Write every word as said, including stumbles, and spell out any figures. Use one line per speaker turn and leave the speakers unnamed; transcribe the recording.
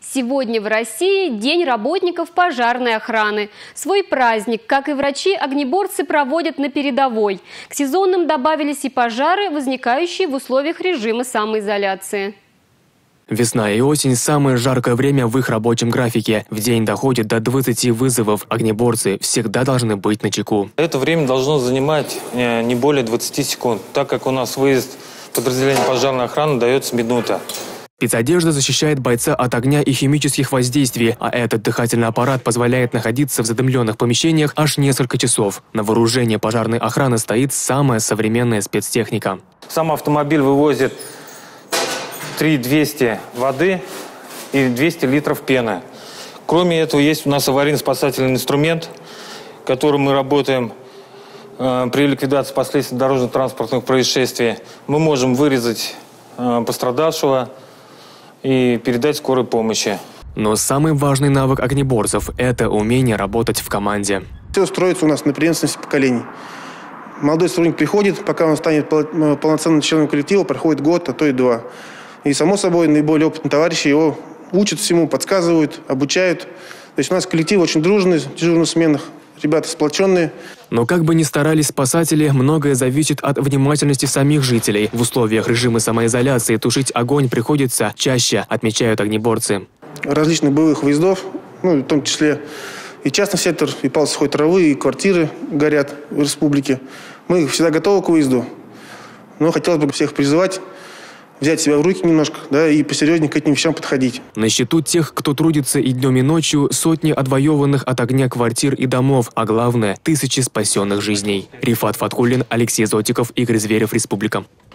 Сегодня в России День работников пожарной охраны. Свой праздник, как и врачи, огнеборцы проводят на передовой. К сезонным добавились и пожары, возникающие в условиях режима самоизоляции.
Весна и осень – самое жаркое время в их рабочем графике. В день доходит до двадцати вызовов. Огнеборцы всегда должны быть начеку.
Это время должно занимать не более двадцати секунд, так как у нас выезд подразделения пожарной охраны дается минута.
Спецодежда защищает бойца от огня и химических воздействий, а этот дыхательный аппарат позволяет находиться в задымленных помещениях аж несколько часов. На вооружении пожарной охраны стоит самая современная спецтехника.
Сам автомобиль вывозит три тысячи двести воды и двести литров пены. Кроме этого, есть у нас аварийно-спасательный инструмент, которым мы работаем э, при ликвидации последствий дорожно-транспортных происшествий. Мы можем вырезать э, пострадавшего и передать скорой помощи.
Но самый важный навык огнеборцев – это умение работать в команде.
Все строится у нас на преемственности поколений. Молодой сотрудник приходит, пока он станет полноценным членом коллектива, проходит год, а то и два. И, само собой, наиболее опытные товарищи его учат всему, подсказывают, обучают. То есть у нас коллектив очень дружный, дежурно-сменных, ребята сплоченные.
Но как бы ни старались спасатели, многое зависит от внимательности самих жителей. В условиях режима самоизоляции тушить огонь приходится чаще, отмечают огнеборцы.
Различных боевых выездов, ну, в том числе и частный сектор, и пал сухой травы, и квартиры горят в республике. Мы всегда готовы к выезду, но хотелось бы всех призывать взять себя в руки немножко, да, и посерьезнее к этим вещам подходить.
На счету тех, кто трудится и днем, и ночью, сотни отвоеванных от огня квартир и домов, а главное – тысячи спасенных жизней. Рифат Фаткуллин, Алексей Зотиков, Игорь Зверев, Республика.